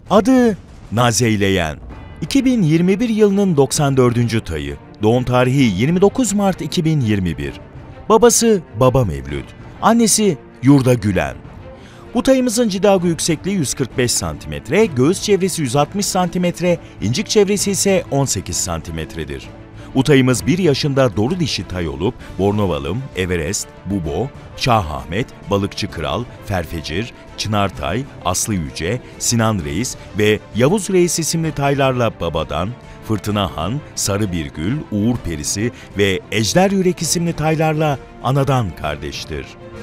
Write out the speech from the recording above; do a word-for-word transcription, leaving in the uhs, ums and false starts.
Adı Nazeyleyen. iki bin yirmi bir yılının doksan dördüncü tayı. Doğum tarihi yirmi dokuz Mart iki bin yirmi bir. Babası Baba Mevlüt. Annesi Yurda Gülen. Bu tayımızın cidago yüksekliği yüz kırk beş santimetre, göğüs çevresi yüz altmış santimetre, incik çevresi ise on sekiz santimetredir. Bu tayımız bir yaşında dolu dişi tay olup Bornovalım, Everest, Bubo, Şahahmet, Balıkçı Kral, Ferfecir, Çınartay, Aslı Yüce, Sinan Reis ve Yavuz Reis isimli taylarla babadan, Fırtına Han, Sarı Birgül, Uğur Perisi ve Ejder Yürek isimli taylarla anadan kardeştir.